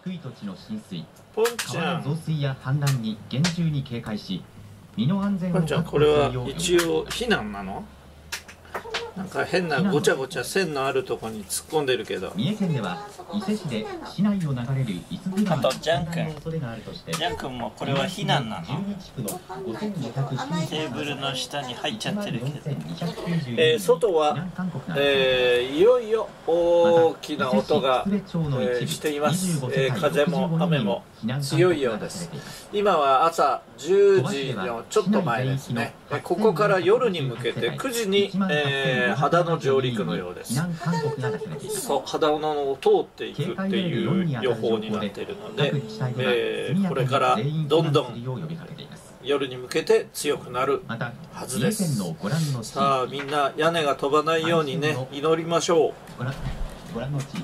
低い土地の浸水、 ポンちゃ川の増ん、 水や氾濫に厳重に警戒し、身の安全をポンちゃん、 確保すこれはるよう一応避難なの？なんか変なごちゃごちゃ線のあるとこに突っ込んでるけど。 三重県では伊勢市で市内を流れる伊豆川のあとジャン君氾濫の恐れがあるとして、 ジャン君もこれは避難なの？ 12地区の5292 テーブルの下に入っちゃってるけど。 外は、いよいよ大きな音が、しています。風も雨も強いようです。今は朝10時のちょっと前ですね。ここから夜に向けて9時に、秦野上陸のようです。そう、秦野を通っていくっていう予報になっているので、これからどんどん夜に向けて強くなるはずです。さあみんな屋根が飛ばないようにね、祈りましょう。 ご覧の地域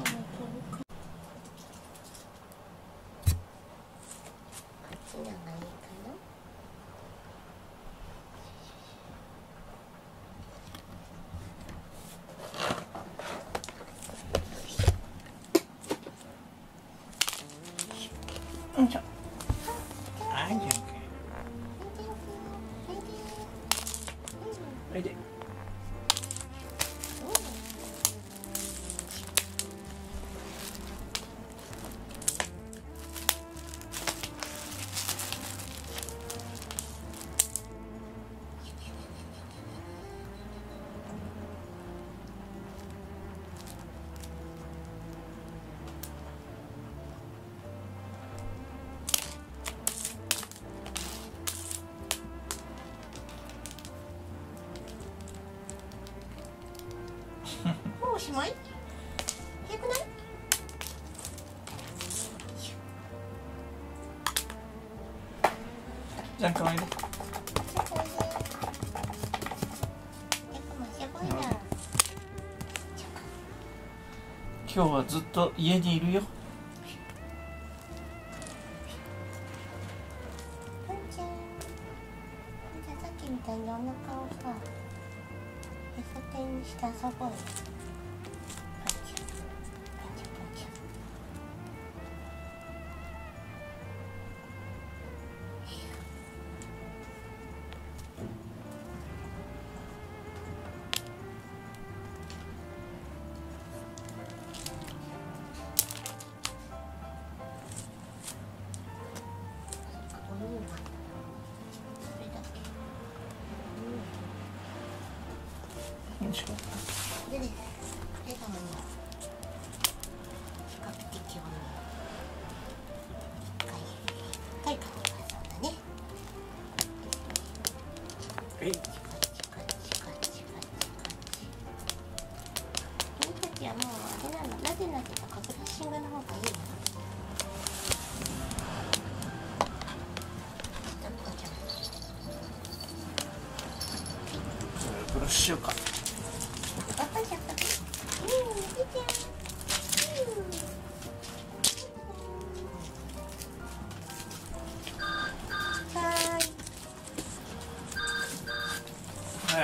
よいしょ。はい、ジャン君。おいで。 もうおしまい？早くない？ ジャン君おいで。今日はずっと家にいるよ。 ポンちゃん、さっきみたいにお腹をさ、へそ天にして遊ぼうよ。 よいしょ。 でね、これがもう比較的は深い感じがそうだね。 えい。 君たちはもうあれなの、なでなでとかブラッシングの方がいいの？ ブラッシュしようか。はい。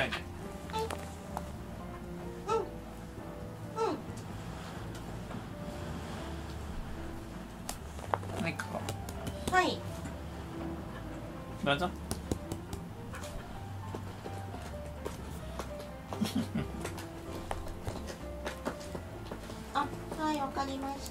はい、ここ。 はい。 どうぞ。 あ、はい、わかりました。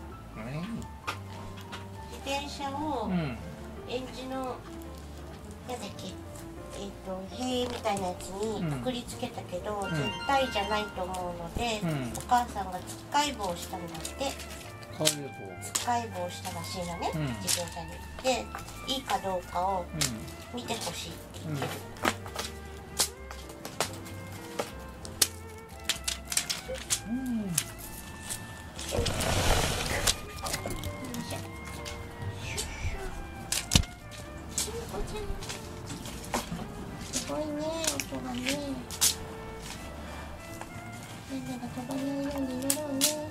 自転車をエンジンのなんだっけ、塀みたいなやつにくくりつけたけど、絶対じゃないと思うので、お母さんがつっかい棒をしたんだって。つっかい棒をしたらしいのね、自転車に。で、いいかどうかを見てほしいって言ってる。すごいね、音がね。みんなが飛ばないように祈ろうね。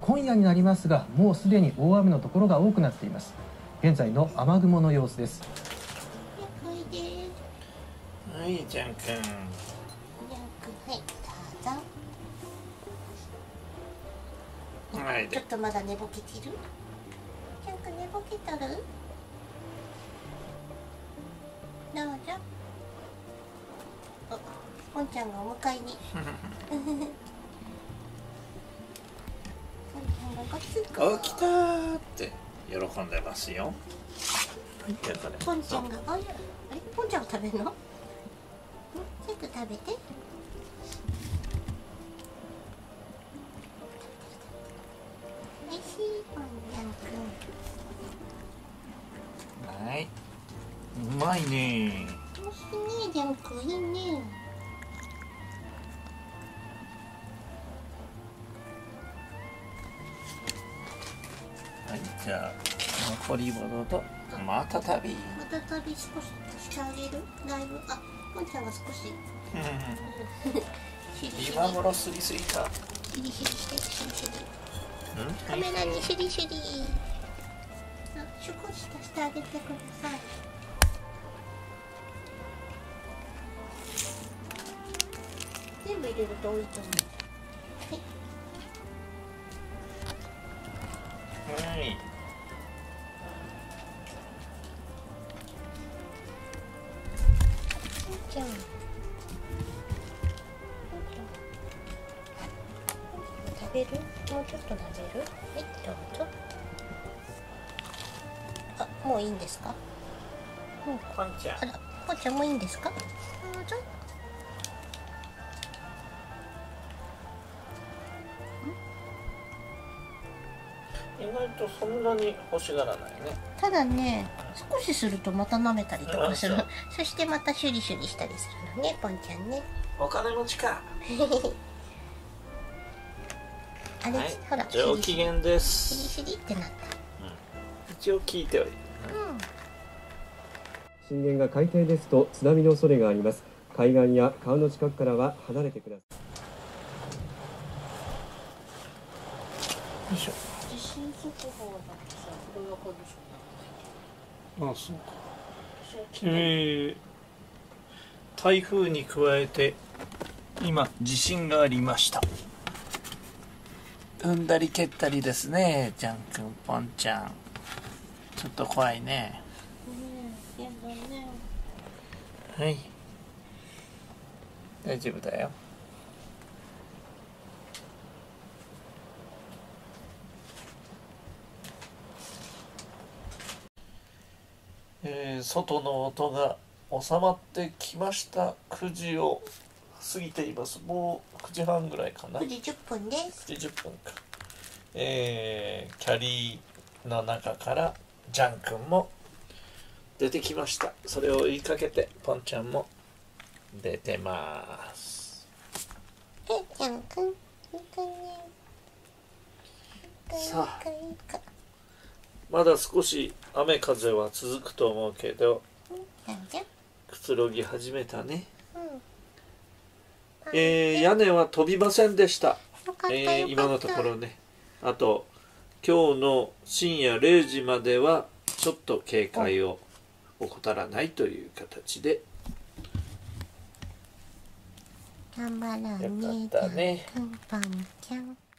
今夜になりますが、もうすでに大雨のところが多くなっています。現在の雨雲の様子です。 はい、ジャン君。 はい、どうぞ。はい、ちょっとまだ寝ぼけてる？ジャン君寝ぼけとる？どうぞ。ポンちゃんがお迎えに。 起きたーって喜んでますよ。 ポンちゃんが、あれポンちゃんが食べるの？早く食べて。おいしい、ポンちゃんくん。 はい、うまいね。 おいしいね、ジャンくん、いいね。 はい、じゃあ残り物とまた旅。 また旅少ししてあげる。だいぶ、あ、ポンちゃんが少し。 今頃スリスリか。 シリシリして、シリシリ。カメラにシリシリ。あ、少し足してあげてください。全部入れると多いと思う。 はい。 じゃあ。食べる？もうちょっと食べる？はい、どうぞ。あ、もういいんですか？ ポンちゃん。 あら、ポンちゃんもういいんですか？どうぞ。 意外とそんなに欲しがらないね。 ただね、少しするとまた舐めたりとかする。そしてまたシュリシュリしたりするのね、ポンちゃんね。 お金持ちか。 あれ、 はい、 ほら、 上機嫌でシリす。 シリってなった。 一応聞いておいて。 震源が海底ですと津波の恐れがあります。海岸や川の近くからは離れてください。 よいしょ。 地震速報だってさ、これわかるでしょ。 あ、そうか。台風に加えて今地震がありました。踏んだり蹴ったりですね、ジャン君、ポンちゃん。ちょっと怖いね。 やだね。 はい。大丈夫だよ。外の音が収まってきました。9時を過ぎています。もう9時半ぐらいかな。 9時10分です。 9時10分か。キャリーの中からジャン君も出てきました。それを追いかけてポンちゃんも出てます。 ジャン君、いいかね。 さあ、まだ少し雨風は続くと思うけど、くつろぎ始めたね。屋根は飛びませんでした。今のところね。あと今日の深夜0時まではちょっと警戒を怠らないという形で頑張ろうね。 よかったね。 ポンちゃん。